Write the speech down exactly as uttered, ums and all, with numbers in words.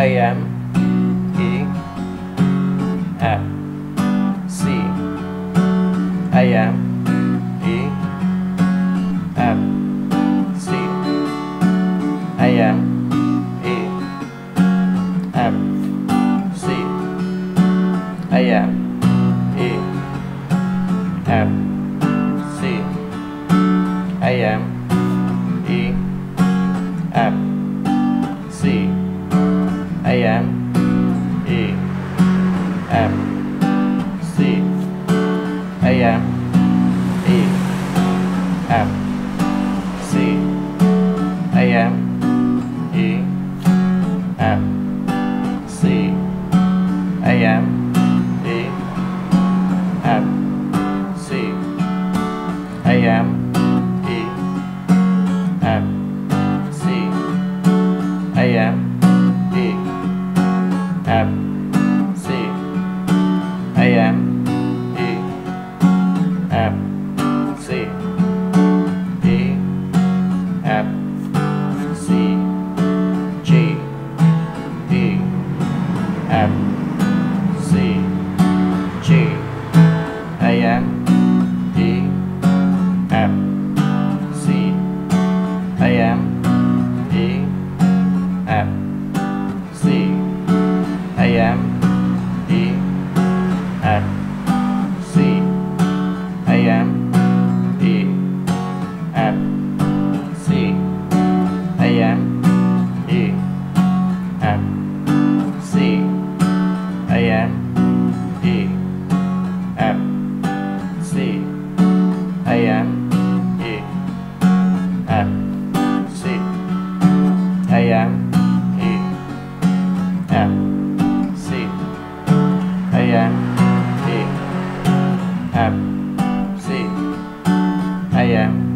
A M E F C A M E F C A M E F C A M E F C A M E F C A M E F C A M E F C A M E F C A M E F C A M E F C A M E F C A M E F C E F C G E F C G A M E F C A M E F C A M E F C A M E F C A M E F C A M E F C A M E F C A M E F C A M E F C A M